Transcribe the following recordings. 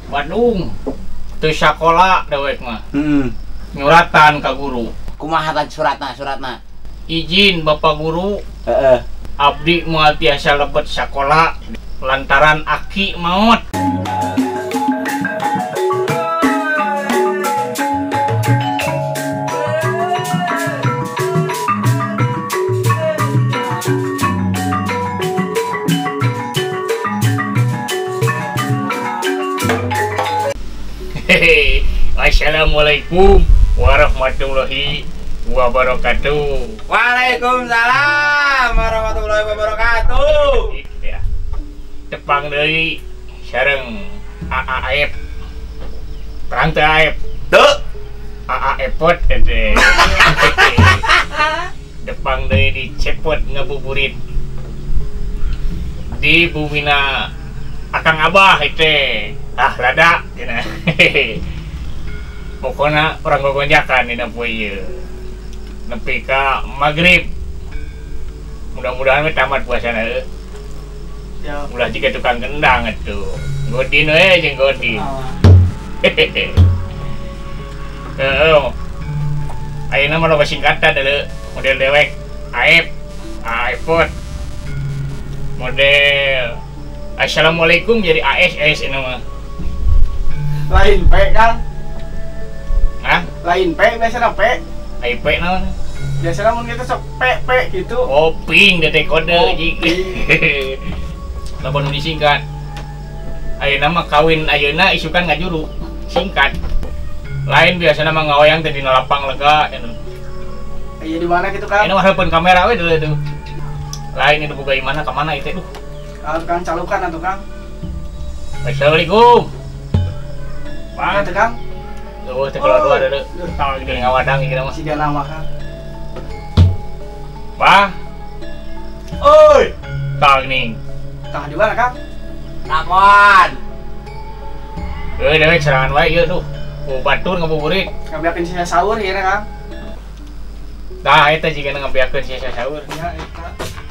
Bandung teu sakola dewek mah. Nyuratan ka guru. Kumaha tadi suratna? Izin Bapak Guru, Heeh. abdi moal tiasa lebet sakola lantaran aki maot. Assalamualaikum warahmatullahi wabarakatuh. Waalaikumsalam warahmatullahi wabarakatuh. Ya. Tepang dari sareng AAF. Terang teh AF. Tuh. AAF teh. Tepang dari di cepot ngabuburit. Di bumina Akang Abah teh. Lada cenah. Pokoknya orang gogonjakan dina poe ieu. Nepi ka magrib. Mudah-mudahan we tamat puasana heuh. Ya. Ulah jiga tukang gendang atuh. Godin we jeung godin. Heeh. Ayeuna mah loba singkatan deuleu. Model dewek AF, AF. Model Assalamualaikum jadi AS ini mah. Lain P kan? Hah? Lain P biasanya P. IP naon? Biasanya mun kita sok P gitu. Oh, ping teh kode Oh, jik. Lamun disingkat. Ayeuna mah kawin ayeuna isukan ngajuru. Singkat. Lain biasana mah ngaoyang teh dina lapang lega. Iya di mana gitu kan? Ini mah heupeun kamera we deuleu tuh. Lain itu boga imana ka mana ieu teh duh. Kang calukan atuh Kang. Assalamualaikum. Mana tuh Kang? Tuh teh kalau dua deuleu. Tang di ngawadang ieu mah. Siga nama Kang. Pak. Oi. Tang ning. Tah di mana Kang? Nakon. Dewek serangan wae ieu tuh. Ku batur ngabuburit. Ngabiakeun sia sahur ieu Kang. Tah eta jigana ngabiakeun sia sahur. Ya eta.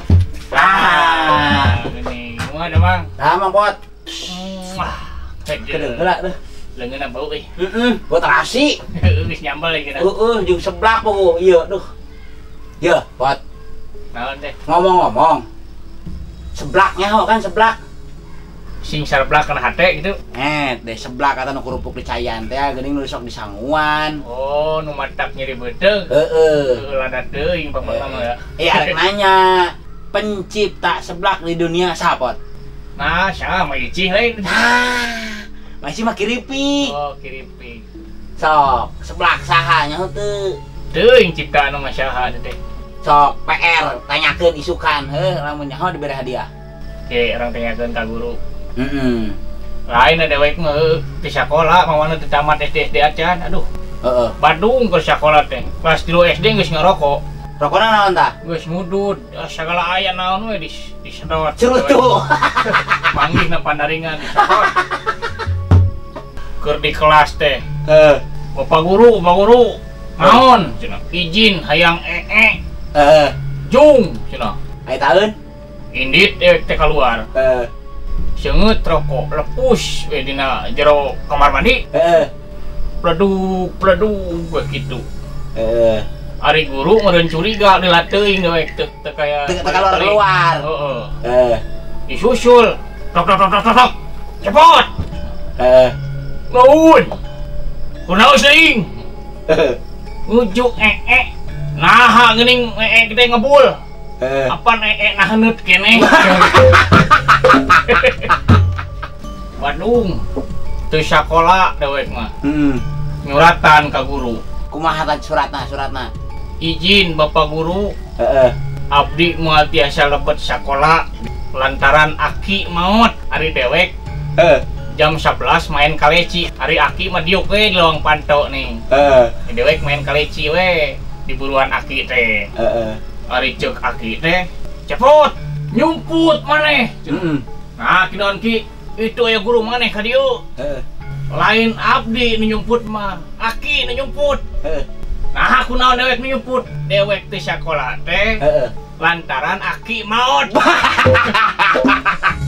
Ini gimana ada Bang? Nah, Mang Pot. Wah, Kedeng heula teh. leungeunna bau euy. Buat terasi. Geus nyambel lagi cenah. Jeung seblak pokok ieu, duh. Ieu, Pot. Naon teh? Ngomong-ngomong. Seblaknya ho kan seblak. Sing sarblak kana hate gitu. Deh seblak kata nu kerupuk di cayan teh geuning nu sok di sanguan. Oh, nu matak nyeri beuteuh. Heeh. Lada teuing pertama ya. Arek nanya, pencipta seblak di dunia siapa? Nah, sama icih lain. Masih mah kiripi. Oh, kiripi. Sok, seblak saha nya teu. Teuing ciptaan mah saha teh. Sok PR tanyakeun isukan, lamun nyaho dibere hadiah. Oke, orang tanyakeun ka guru. Lain Lain dewek mah di sakola mawana teu tamat SD acan. Aduh, heeh. Bandung ke sakola teh. Kelas 3 SD geus ngarokok. Rokona naon tah? Geus ngudud, segala aya naon we disedot. Cerutu. Panggihna pandaringan disedot. Keur di kelas teh. Bapak guru. Naon? Cenah. Izin hayang Jung cenah. Aya taeun? Indit teh keluar. Seungeut rokok lepus we dina jero kamar mandi. Pledug begitu. Ari guru meureun curiga lila teuing dewek teu kaya Teu keluar. Heeh. Disusul. Tok. Cepot. Naon? Kunaon seuing? Ngujuk naha geuning teh ngebul. Apan nah heuneut keneh. Bandung teu sakola dewek mah. Nyuratan ka guru. Kumaha tadi suratna? Izin Bapak Guru, abdi moal tiasa lebet sakola lantaran aki maot. Ari dewek jam 11 main kaleci. Ari aki mah diuk we di lawang panto nih. Dewek main kaleci we di buruan aki teh. Ari ceuk aki teh cepot nyumput maneh. Nah, kinaon ki itu aya guru maneh ka dieu. Lain abdi nu nyumput mah, aki nu nyumput. Nah, aku naon dewek nu nyumput? Dewek teh sakola teh lantaran aki maot.